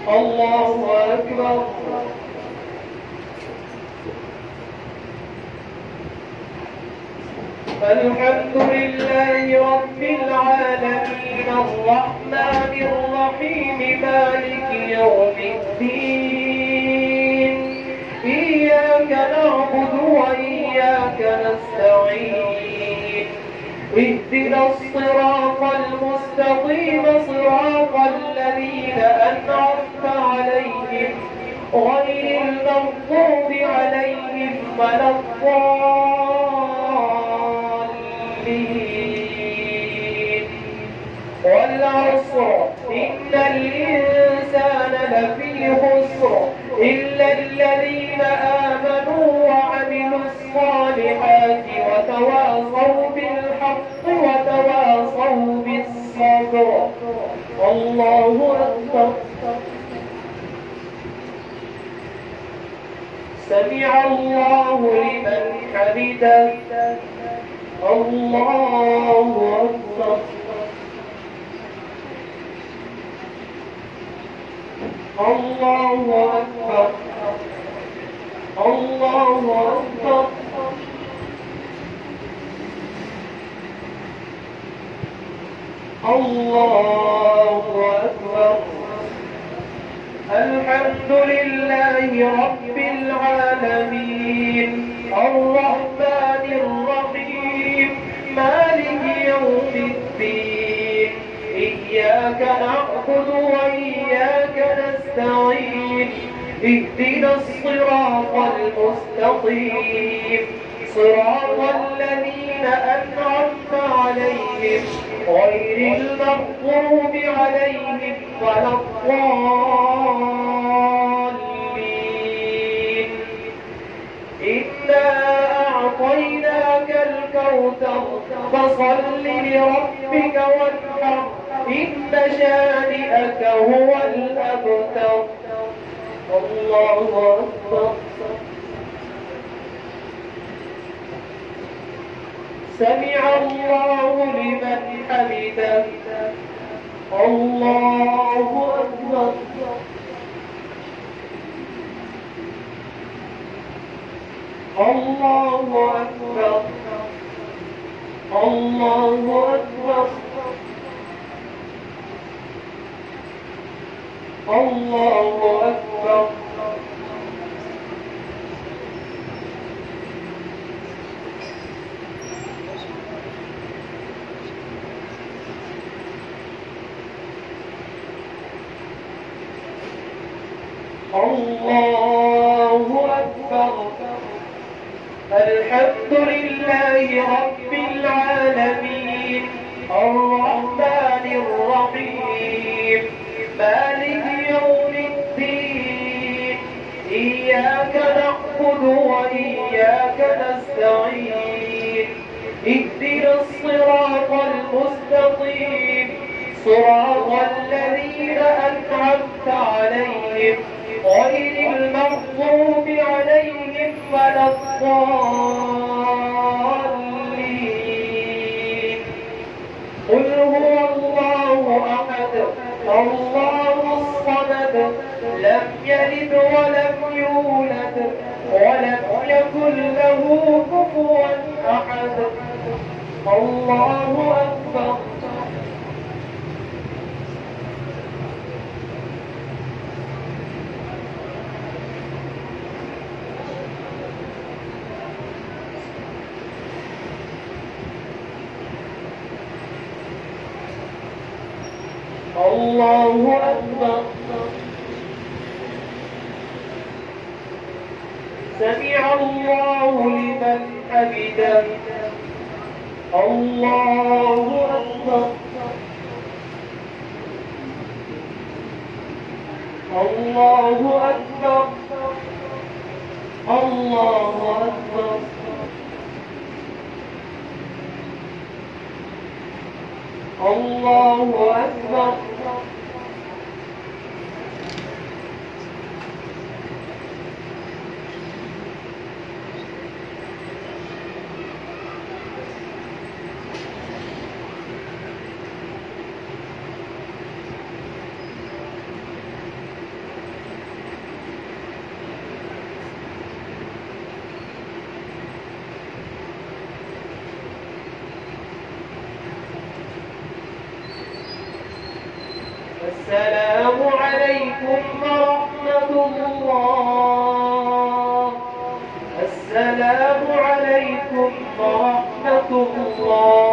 الله أكبر. الحمد لله رب العالمين الرحمن الرحيم مالك يوم الدين إياك نعبد وإياك نستعين اهدنا الصراط المستقيم صراط الذين أنعمت عليهم غير المغضوب عليهم ولا الضالين. والعصر إن الإنسان لفي خسر إلا الذين آمنوا وعملوا الصالحات وتواصوا بالحق وتواصوا بالصبر. الله أكبر. سمع الله لمن حمده. الله أكبر. الله أكبر. الله أكبر. الله أكبر. الحمد لله رب العالمين الرحمن الرحيم مالك يوم الدين إياك نعبد وإياك نستعين اهدنا الصراط المستقيم صراط الذين أنعمت عليهم غير المغضوب عليهم ولا الضالين. إنا أعطيناك الكوثر فصل لربك وانحر إن شانئك هو الأبتر. الله أكبر. سمع الله لمن حمده. الله أكبر. الله أكبر. الله أكبر. الله أكبر. الله أكبر. الحمد لله رب العالمين الرحمن الرحيم مالك يوم الدين إياك نعبد وإياك نستعين اهدنا الصراط المستقيم صراط الذين أنعمت عليهم غير المغضوب عليهم ولا الضالين. قل هو الله أحد الله الصمد لم يلد ولم يولد ولم يكن له كفوا أحد. الله أكبر. الله أكبر. سمع الله لمن حمده. الله أكبر. الله أكبر. الله أكبر. الله أكبر. السلام عليكم ورحمة الله. السلام عليكم ورحمة الله.